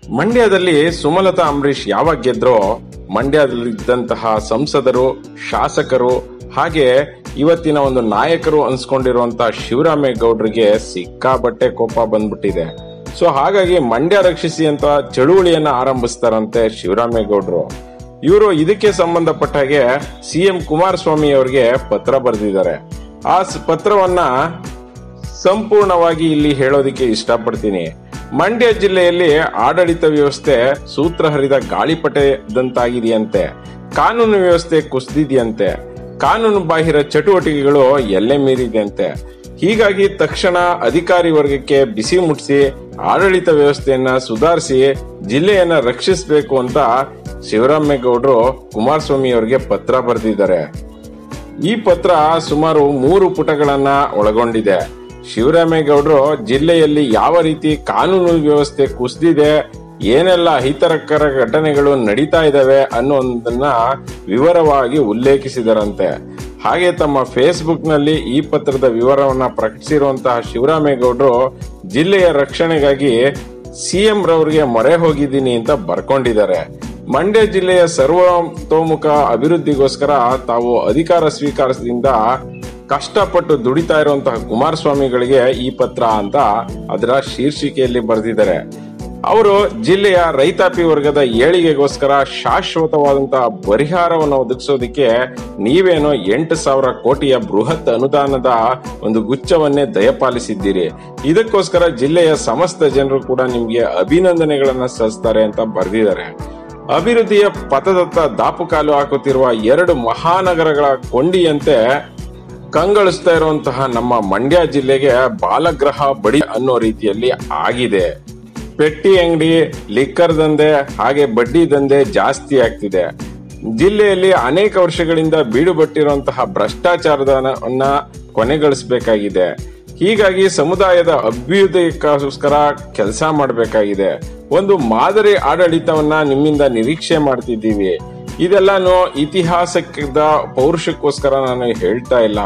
ಮಂಡ್ಯದಲ್ಲಿ ಸುಮಲತಾ ಅಂಬರೀಶ್ ಯಾವಾಗ ಗೆದ್ರೋ ಮಂಡ್ಯದಲ್ಲಿದ್ದಂತಹ ಸಂಸದರು, ಶಾಸಕರು ಹಾಗೆ ಇವತ್ತಿನ ಒಂದು ನಾಯಕರು ಅನ್ಸ್ಕೊಂಡಿರುವಂತಹ ಶಿವರಾಮೇಗೌಡರಿಗೆ ಸಿಕ್ಕಾಬಟ್ಟೆ ಕೋಪ ಬಂದ್ಬಿಟ್ಟಿದೆ. ಸೊ ಹಾಗಾಗಿ ಮಂಡ್ಯ ರಕ್ಷಿಸಿ ಅಂತ ಚಳುವಳಿಯನ್ನ ಆರಂಭಿಸ್ತಾರಂತೆ ಶಿವರಾಮೇಗೌಡರು. ಇವರು ಇದಕ್ಕೆ ಸಂಬಂಧಪಟ್ಟ ಹಾಗೆ ಸಿಎಂ ಕುಮಾರಸ್ವಾಮಿ ಅವರಿಗೆ ಪತ್ರ ಬರೆದಿದ್ದಾರೆ. ಆ ಪತ್ರವನ್ನ ಸಂಪೂರ್ಣವಾಗಿ ಇಲ್ಲಿ ಹೇಳೋದಿಕ್ಕೆ ಇಷ್ಟಪಡ್ತೀನಿ. ಮಂಡ್ಯ ಜಿಲ್ಲೆಯಲ್ಲಿ ಆಡಳಿತ ವ್ಯವಸ್ಥೆ ಸೂತ್ರ ಹರಿದ ಗಾಳಿಪಟದಂತಾಗಿದೆಯಂತೆ. ಕಾನೂನು ವ್ಯವಸ್ಥೆ ಕುಸಿದಿದೆಯಂತೆ. ಕಾನೂನು ಬಾಹಿರ ಚಟುವಟಿಕೆಗಳು ಎಲ್ಲೆ ಮೀರಿದೆಯಂತೆ. ಹೀಗಾಗಿ ತಕ್ಷಣ ಅಧಿಕಾರಿ ವರ್ಗಕ್ಕೆ ಬಿಸಿ ಮುಟ್ಟಿಸಿ ಆಡಳಿತ ವ್ಯವಸ್ಥೆಯನ್ನ ಸುಧಾರಿಸಿ ಜಿಲ್ಲೆಯನ್ನ ರಕ್ಷಿಸಬೇಕು ಅಂತ ಶಿವರಾಮೇಗೌಡರು ಕುಮಾರಸ್ವಾಮಿ ಅವರಿಗೆ ಪತ್ರ ಬರೆದಿದ್ದಾರೆ. ಈ ಪತ್ರ ಸುಮಾರು 3 ಪುಟಗಳನ್ನ ಒಳಗೊಂಡಿದೆ. ಶಿವರಾಮೇಗೌಡರು ಜಿಲ್ಲೆಯಲ್ಲಿ ಯಾವ ರೀತಿ ಕಾನೂನು ವ್ಯವಸ್ಥೆ ಕುಸಿದಿದೆ, ಏನೆಲ್ಲ ಅಹಿತಕರ ಘಟನೆಗಳು ನಡೀತಾ ಇದಾವೆ ಅನ್ನೋದನ್ನ ವಿವರವಾಗಿ ಉಲ್ಲೇಖಿಸಿದರಂತೆ. ಹಾಗೆ ತಮ್ಮ ಫೇಸ್ಬುಕ್ ನಲ್ಲಿ ಈ ಪತ್ರದ ವಿವರವನ್ನ ಪ್ರಕಟಿಸಿರುವಂತಹ ಶಿವರಾಮೇಗೌಡರು ಜಿಲ್ಲೆಯ ರಕ್ಷಣೆಗಾಗಿ ಸಿಎಂ ರವರಿಗೆ ಮೊರೆ ಹೋಗಿದ್ದೀನಿ ಅಂತ ಬರ್ಕೊಂಡಿದ್ದಾರೆ. ಮಂಡ್ಯ ಜಿಲ್ಲೆಯ ಸರ್ವತೋಮುಖ ಅಭಿವೃದ್ಧಿಗೋಸ್ಕರ ತಾವು ಅಧಿಕಾರ ಸ್ವೀಕಾರದಿಂದ ಕಷ್ಟಪಟ್ಟು ದುಡಿತಾ ಇರುವಂತಹ ಕುಮಾರಸ್ವಾಮಿಗಳಿಗೆ ಈ ಪತ್ರ ಅಂತ ಅದರ ಶೀರ್ಷಿಕೆಯಲ್ಲಿ ಬರೆದಿದ್ದಾರೆ. ಅವರು ಜಿಲ್ಲೆಯ ರೈತಾಪಿ ವರ್ಗದ ಏಳಿಗೆಗೋಸ್ಕರ ಶಾಶ್ವತವಾದಂತಹ ಪರಿಹಾರವನ್ನು ಒದಗಿಸೋದಕ್ಕೆ ನೀವೇನೋ 8,000 ಕೋಟಿಯ ಬೃಹತ್ ಅನುದಾನದ ಒಂದು ಗುಚ್ಛವನ್ನೇ ದಯಪಾಲಿಸಿದ್ದೀರಿ. ಇದಕ್ಕೋಸ್ಕರ ಜಿಲ್ಲೆಯ ಸಮಸ್ತ ಜನರು ಕೂಡ ನಿಮ್ಗೆ ಅಭಿನಂದನೆಗಳನ್ನ ಸಲ್ಲಿಸ್ತಾರೆ ಅಂತ ಬರೆದಿದ್ದಾರೆ. ಅಭಿವೃದ್ಧಿಯ ಪಥದತ್ತ ದಾಪುಕಾಲು ಹಾಕುತ್ತಿರುವ 2 ಮಹಾನಗರಗಳ ಕೊಂಡಿಯಂತೆ ಕಂಗೊಳಿಸ್ತಾ ಇರುವಂತಹ ನಮ್ಮ ಮಂಡ್ಯ ಜಿಲ್ಲೆಗೆ ಬಾಲಗ್ರಹ ಬಡಿ ಅನ್ನೋ ರೀತಿಯಲ್ಲಿ ಆಗಿದೆ. ಪೆಟ್ಟಿ ಅಂಗಡಿ, ಲಿಕ್ಕರ್ ದಂಧೆ ಹಾಗೆ ಬಡ್ಡಿ ದಂಧೆ ಜಾಸ್ತಿ ಆಗ್ತಿದೆ. ಜಿಲ್ಲೆಯಲ್ಲಿ ಅನೇಕ ವರ್ಷಗಳಿಂದ ಬೀಡುಬಟ್ಟಿರುವಂತಹ ಭ್ರಷ್ಟಾಚಾರವನ್ನ ಕೊನೆಗಳಿಸಬೇಕಾಗಿದೆ. ಹೀಗಾಗಿ ಸಮುದಾಯದ ಅಭ್ಯುದಯಕ್ಕೋಸ್ಕರ ಕೆಲಸ ಮಾಡಬೇಕಾಗಿದೆ. ಒಂದು ಮಾದರಿ ಆಡಳಿತವನ್ನ ನಿಮ್ಮಿಂದ ನಿರೀಕ್ಷೆ ಮಾಡ್ತಿದ್ದೀವಿ. ಇದೆಲ್ಲಾನು ಇತಿಹಾಸದ ಪೌರುಷಕ್ಕೋಸ್ಕರ ನಾನು ಹೇಳ್ತಾ ಇಲ್ಲ.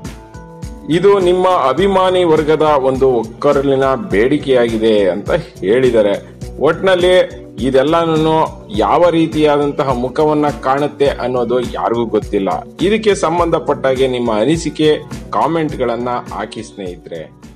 ಇದು ನಿಮ್ಮ ಅಭಿಮಾನಿ ವರ್ಗದ ಒಂದು ಒಕ್ಕರಲಿನ ಬೇಡಿಕೆಯಾಗಿದೆ ಅಂತ ಹೇಳಿದ್ದಾರೆ. ಒಟ್ನಲ್ಲಿ ಇದೆಲ್ಲಾನು ಯಾವ ರೀತಿಯಾದಂತಹ ಮುಖವನ್ನ ಕಾಣುತ್ತೆ ಅನ್ನೋದು ಯಾರಿಗೂ ಗೊತ್ತಿಲ್ಲ. ಇದಕ್ಕೆ ಸಂಬಂಧಪಟ್ಟಾಗೆ ನಿಮ್ಮ ಅನಿಸಿಕೆ ಕಾಮೆಂಟ್ಗಳನ್ನ ಹಾಕಿ ಸ್ನೇಹಿತರೆ.